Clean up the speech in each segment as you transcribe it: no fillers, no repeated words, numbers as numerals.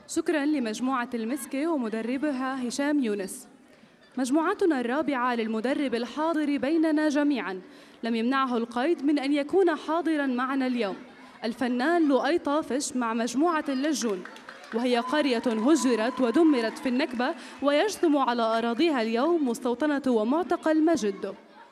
شكراً لمجموعة المسكة ومدربها هشام يونس. مجموعتنا الرابعة للمدرب الحاضر بيننا جميعاً لم يمنعه القيد من أن يكون حاضراً معنا اليوم، الفنان لؤي طافش مع مجموعة اللجون، وهي قرية هجرت ودمرت في النكبة ويجثم على أراضيها اليوم مستوطنة ومعتقل مجد.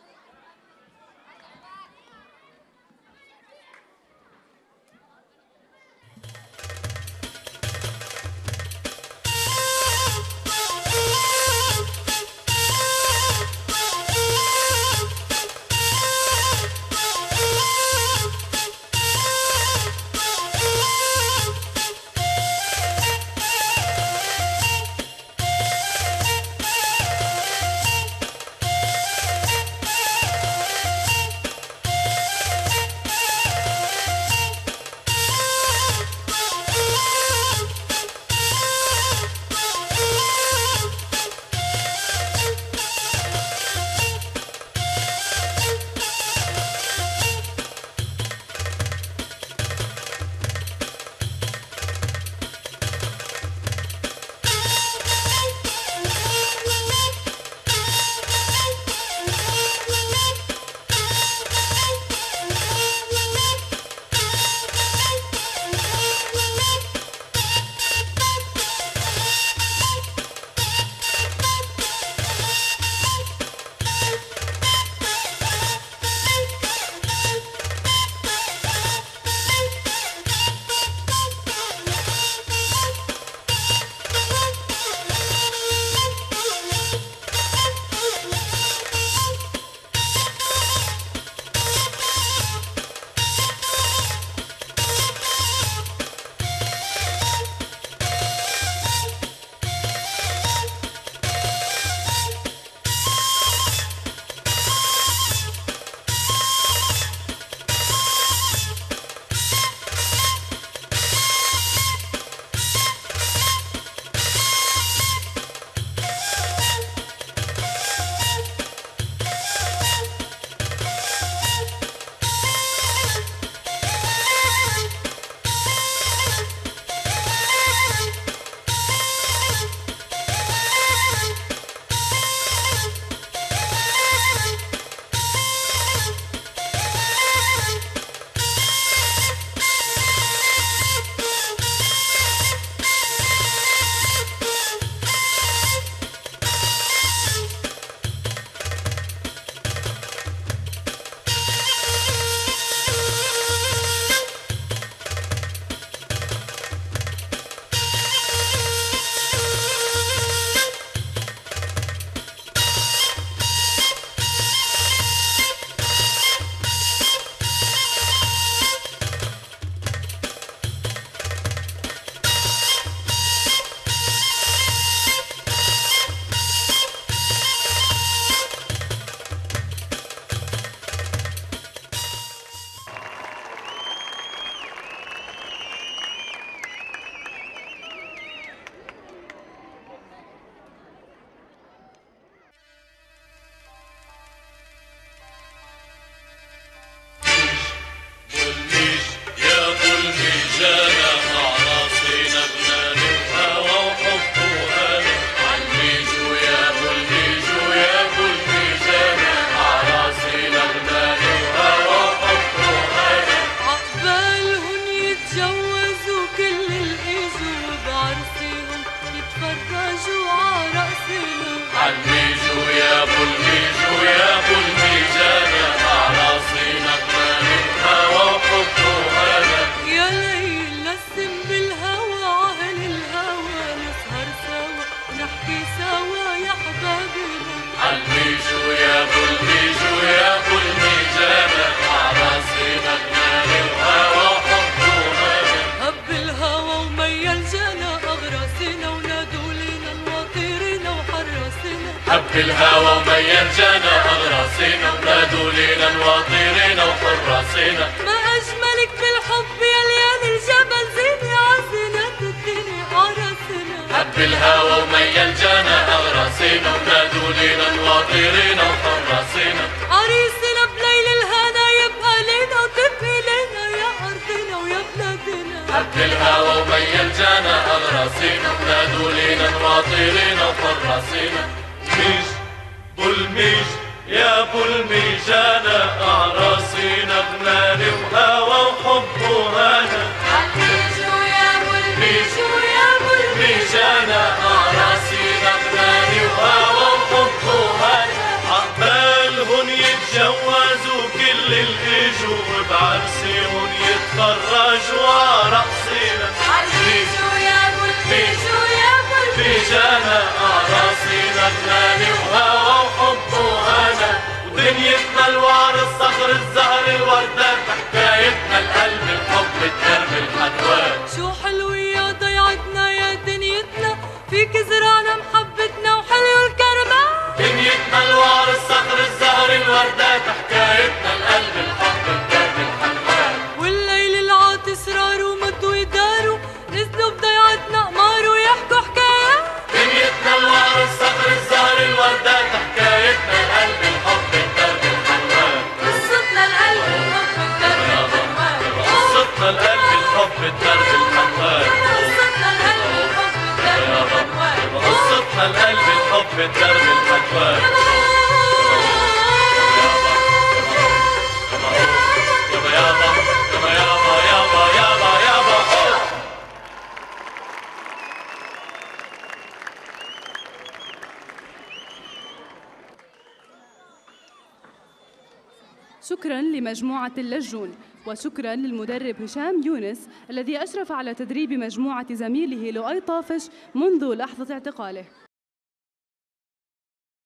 حب الهوى وميل جانا أغراصينا ونادوا لينا وطيرنا وحراسينا. ما أجملك بالحب يا ليالي الجبل زيني عزينات الدنيا عرسنا. حب الهوى وميل جانا أغراصينا ونادوا لينا وطيرنا وحراسينا. عريسنا بليل الهنا يبقى لينا وتبقي لينا يا أرضنا ويا بلادنا. حب للهوى وميل جانا أغراسينا ونادوا لينا نواطرينا وفراسينا. ميج بولميج يا بولميج أنا أعراسينا غناني وهوى وحب وهنا. عالميجو يا بولميجو يا بولميج أنا أعراسينا غناني وهوى وحب وهنا. عقبالهن يتجوزوا كل الإجوا وبعرسيهن يتفرجوا عرقصينا. عالميجو يا بولميجو يا بولميج أنا أعراسينا غناني وهوى وحب وهنا. ودنيتنا الوعر الصخر الزهر الوردات حكايتنا القلب الحب الدرب الحنوان. شو حلوة يا ضيعتنا يا دنيتنا فيك زرعنا محبتنا وحلو الكرمان. دنيتنا الوعر الصخر الزهر الوردات حكايتنا القلب الحب الدرب الحنوان. والليل العاطس راروا مدوا يداروا نزلوا بضيعتنا قماروا يحكوا حكايات. دنيتنا الوعر الصخر الزهر الوردات حكايتنا القلب الحب الدرب الحنوان. قصتنا القلب الحب الدرب الحنوان. قصتنا القلب الحب الدرب الحنوان. قصتنا القلب الحب الدرب الحنوان. قصتنا القلب الحب الدرب الحنوان. يابا يابا يابا يابا يابا يابا يابا. شكراً لمجموعة اللجون، وشكراً للمدرب هشام يونس الذي أشرف على تدريب مجموعة زميله لؤي طافش منذ لحظة اعتقاله.